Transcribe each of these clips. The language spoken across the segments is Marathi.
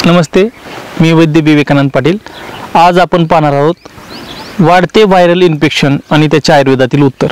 नमस्ते, मी वैद्य विवेकानंद पाटील। आज आपण पाहणार आहोत वाढते व्हायरल इन्फेक्शन आणि त्याच्या आयुर्वेदातील उत्तर।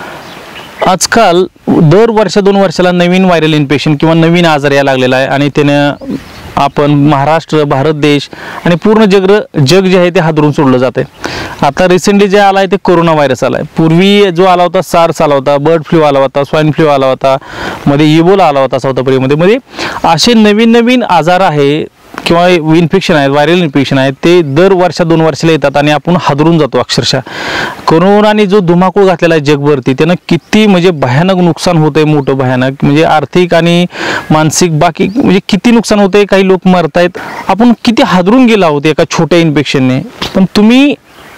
आजकाल दर वर्ष 2 वर्षाला नवीन व्हायरल इन्फेक्शन किंवा नवीन आजार यायला लागलेला आहे आणि त्याने आपण महाराष्ट्र, भारत देश आणि पूर्ण जग जे आहे ते हादरून सोडलं जाते। आता रिसेंटली जे आला आहे ते कोरोना व्हायरस आला आहे। पूर्वी जो आला होता सार्स आला होता, बर्ड फ्लू आला होता, स्वाइन फ्लू आला होता, मध्ये इबोला आला होता साऊथ आफ्रिकेमध्ये। असे नवीन आजार आहे किंवा इन्फेक्शन आहे, व्हायरल इन्फेक्शन आहे, ते दर वर्ष 2 वर्षाला येतात आणि आपण हादरून जातो अक्षरशः। कोरोनाने जो धुमाकूळ घातलेला आहे जगभरती, त्यानं किती म्हणजे भयानक नुकसान होतंय, मोठं भयानक, म्हणजे आर्थिक आणि मानसिक बाकी म्हणजे किती नुकसान होतंय, काही लोक मरतायत। आपण किती हादरून गेलो आहोत एका छोट्या इन्फेक्शनने। पण तुम्ही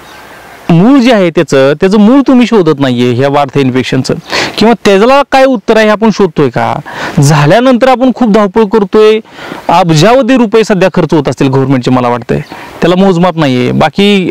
मूळ जे आहे त्याचं मूळ तुम्ही शोधत नाहीये ह्या वाढत्या इन्फेक्शनचं, किंवा त्याला काय उत्तर आहे आपण शोधतोय का? झाल्यानंतर आपण खूप धावपळ करतोय, अब्जावधी रुपये सध्या खर्च होत असतील गव्हर्नमेंटचे, मला वाटतंय त्याला मोजमाप नाहीये। बाकी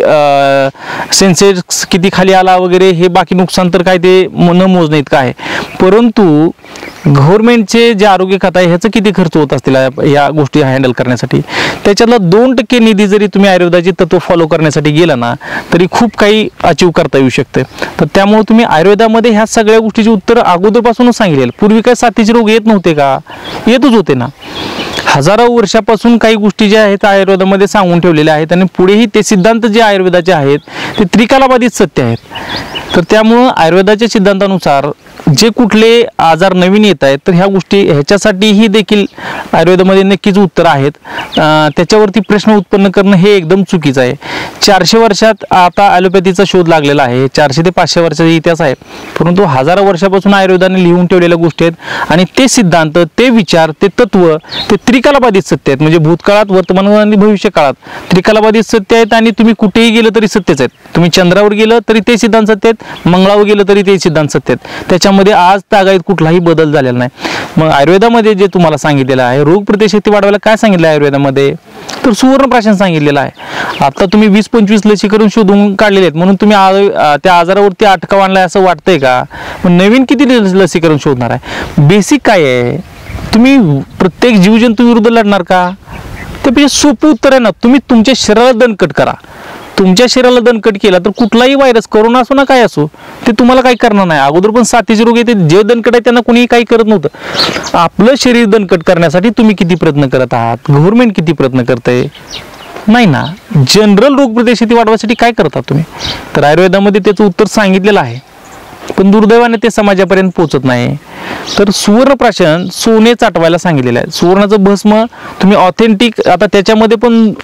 सेन्सेक्स किती खाली आला वगैरे हे बाकी नुकसान तर काय ते न मोजणे इतकं आहे, परंतु गव्हर्नमेंटचे जे आरोग्य खातं आहे ह्याचं किती खर्च होत असतील या गोष्टी हँडल करण्यासाठी। त्याच्यातला 2% निधी जरी तुम्ही आयुर्वेदाची तत्व फॉलो करण्यासाठी गेला ना, तरी खूप काही अचीव करता येऊ शकते। तर त्यामुळे तुम्ही आयुर्वेदामध्ये ह्या सगळ्या गोष्टीची उत्तर अगोदरपासूनच सांगितलेलं। पूर्वी काय साथीचे रोग येत नव्हते का? येतच होते ना। हजारो वर्षापासून काही गोष्टी ज्या आहेत आयुर्वेदामध्ये सांगून ठेवलेल्या आहेत आणि पुढेही ते सिद्धांत जे आयुर्वेदाचे आहेत ते त्रिकालाबाधित सत्य आहेत। तर त्यामुळं आयुर्वेदाच्या सिद्धांतानुसार जे कुठले आजार नवीन येत आहेत तर ह्या गोष्टी ह्याच्यासाठीही देखील आयुर्वेदामध्ये नक्कीच उत्तर आहेत। त्याच्यावरती प्रश्न उत्पन्न करणं हे एकदम चुकीचं आहे। 400 वर्षात आता ॲलोपॅथीचा शोध लागलेला आहे, 400 ते 500 वर्षाचा इतिहास आहे, परंतु हजारो वर्षापासून आयुर्वेदाने लिहून ठेवलेल्या गोष्टी आहेत आणि ते सिद्धांत, ते विचार, ते तत्व ते त्रिकालाबाधित सत्य आहेत। म्हणजे भूतकाळात, वर्तमान आणि भविष्य काळात त्रिकालाबाधित सत्य आहेत आणि तुम्ही कुठेही गेलं तरी सत्यच आहेत। तुम्ही चंद्रावर गेलं तरी ते सिद्धांत सत्य आहेत, मंगळावर गेलं तरी ते सिद्धांत सत्य आहेत। त्याच्यामध्ये आज तागायत कुठलाही बदल झालेला नाही। मग आयुर्वेदामध्ये जे तुम्हाला सांगितलेलं आहे, रोग प्रतिशक्ती वाढवायला काय सांगितलं आहे आयुर्वेदामध्ये, तर सुवर्णप्राशन सांगितलेलं आहे। आता तुम्ही 20-25 लसीकरण शोधून काढलेले आहेत म्हणून तुम्ही त्या आजारावरती अटकाव आणलाय असं वाटतंय का? मग नवीन किती लसीकरण शोधणार आहे? बेसिक काय आहे? तुम्ही प्रत्येक जीवजंतू विरुद्ध लढणार का? त्यापेक्षा सोपं उत्तर आहे ना, तुम्ही तुमच्या शरीराला दणकट करा। तुमच्या शरीराला दणकट केला तर कुठलाही व्हायरस, कोरोना असो ना काय असो, ते तुम्हाला काही करणार नाही। अगोदर पण साथीचे रोग येते, जे दणकट आहे त्यांना कोणीही काही करत नव्हतं। आपलं शरीर दणकट करण्यासाठी तुम्ही किती प्रयत्न करत आहात? गव्हर्नमेंट किती प्रयत्न करते? नाही ना। जनरल रोग प्रतिशक्ती वाढवण्यासाठी काय करता तुम्ही? तर आयुर्वेदामध्ये त्याचं उत्तर सांगितलेलं आहे, पण दुर्दैवाने ते समाजापर्यंत पोहोचत नाही। तर सुवर्णप्राशन सोने चाटवायला सांगितलेलं आहे। सुवर्णाचं भस्म तुम्ही ऑथेंटिक, आता त्याच्यामध्ये पण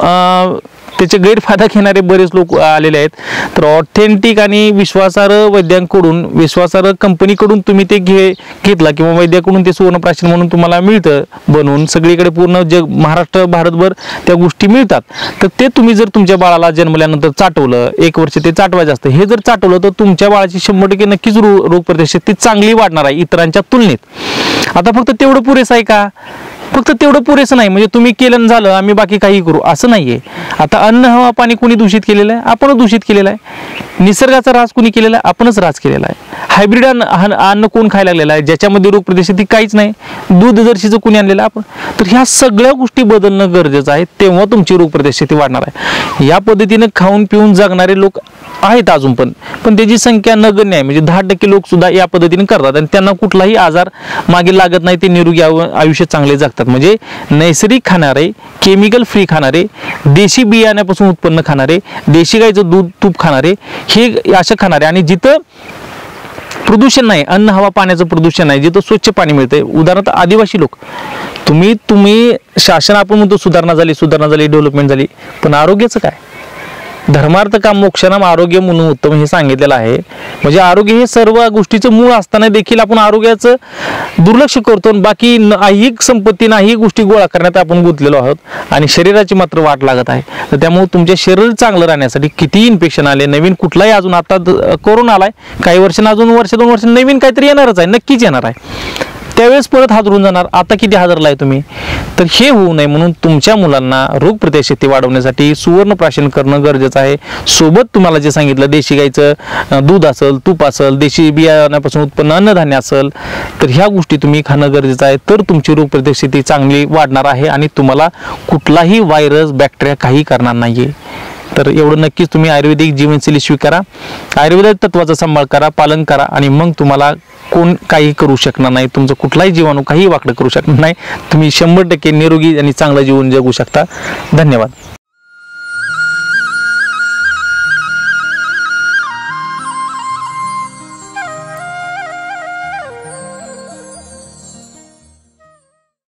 त्याचे गैरफायदा घेणारे बरेच लोक आलेले आहेत। तर ऑथेंटिक आणि विश्वासार्ह वैद्यांकडून, विश्वासार्ह कंपनीकडून तुम्ही ते घेतला किंवा वैद्याकडून ते सुवर्णप्राशन म्हणून तुम्हाला मिळतं बनवून, सगळीकडे पूर्ण जग, महाराष्ट्र, भारतभर त्या गोष्टी मिळतात। तर ते तुम्ही जर तुमच्या बाळाला जन्मल्यानंतर चाटवलं, 1 वर्ष ते चाटवायचं असतं, हे जर चाटवलं तर तुमच्या बाळाची 100% नक्कीच रोग प्रतिशक्ती चांगली वाढणार आहे इतरांच्या तुलनेत। आता फक्त तेवढं पुरेसं आहे का? फक्त तेवढं पुरेसं नाही, म्हणजे तुम्ही केलं झालं आम्ही बाकी काही करू असं नाहीये। आता अन्न, हवा, पाणी कोणी दूषित केलेलं आहे? आपणच दूषित केलेलं आहे। निसर्गाचा ऱ्हास कोणी केलेला आहे? आपणच ऱ्हास केलेला आहे। हायब्रिड अन्न कोण खायला लागलेलं आहे, ज्याच्यामध्ये रोग प्रतिशक्ती काहीच नाही? दूध जर्शीचं कोणी आणलेलं आपण? तर ह्या सगळ्या गोष्टी बदलणं गरजेचं आहे, तेव्हा तुमची रोग प्रतिशक्ती वाढणार आहे। या पद्धतीने खाऊन पिऊन जगणारे लोक आहेत अजून पण त्याची संख्या नगण्य आहे। म्हणजे 10% लोक सुद्धा या पद्धतीने करतात आणि त्यांना कुठलाही आजार मागे लागत नाही, ते निरोगी आयुष्य चांगले जगतात। म्हणजे नैसर्गिक खाणारे, केमिकल फ्री खाणारे, देशी बियाण्यापासून उत्पन्न खाणारे, देशी गाईचं दूध, तूप खाणारे, हे असं खाणारे, आणि जिथं प्रदूषण नाही, अन्न, हवा, पाण्याचं प्रदूषण नाही, जिथं स्वच्छ पाणी मिळतंय, उदाहरणार्थ आदिवासी लोक, तुम्ही शासन, आपण म्हणतो सुधारणा झाली, डेव्हलपमेंट झाली, पण आरोग्याचं काय? धर्मार्थ काम मोक्षानाम आरोग्य म्हणून उत्तम हे सांगितलेलं आहे। म्हणजे आरोग्य हे सर्व गोष्टीचं मूळ असताना देखील आपण आरोग्याचं दुर्लक्ष करतो, बाकी ऐहिक संपत्ती, नाही गोष्टी गोळा करण्यात आपण गुंतलेलो आहोत आणि शरीराची मात्र वाट लागत आहे। तर त्यामुळे तुमचे शरीर चांगलं राहण्यासाठी किती इन्फेक्शन आले, नवीन कुठलाही, अजून आता कोरोना आलाय, काही वर्षांना, अजून वर्ष 2 वर्ष नवीन काहीतरी येणारच आहे, नक्कीच येणार आहे। त्यावेळेस परत हादरून जाणार, आता किती हादरलाय तुम्ही. तर हे होऊ नये म्हणून तुमच्या मुलांना रोगप्रतिकारशक्ती वाढवण्यासाठी सुवर्ण प्राशन करणं गरजेचं आहे. सोबत तुम्हाला जे सांगितलं, देशी गाईचं दूध असेल, तूप असेल, देशी बियाण्यापासून उत्पन्न अन्नधान्य असेल, तर ह्या गोष्टी तुम्ही खाणं गरजेचं आहे. तर तुमची रोगप्रतिकारशक्ती चांगली वाढणार आहे आणि तुम्हाला कुठलाही व्हायरस, बॅक्टेरिया काही करणार नाहीये. तर एवढं नक्कीच तुम्ही आयुर्वेदिक जीवनशैली स्वीकारा, आयुर्वेदिक तत्वाचा सांभाळ करा, पालन करा आणि मग तुम्हाला कोण काही करू शकणार नाही. तुमचं कुठलाही जीवाणू काही वाकडं करू शकणार नाही. तुम्ही 100% निरोगी आणि चांगलं जीवन जगू शकता. धन्यवाद.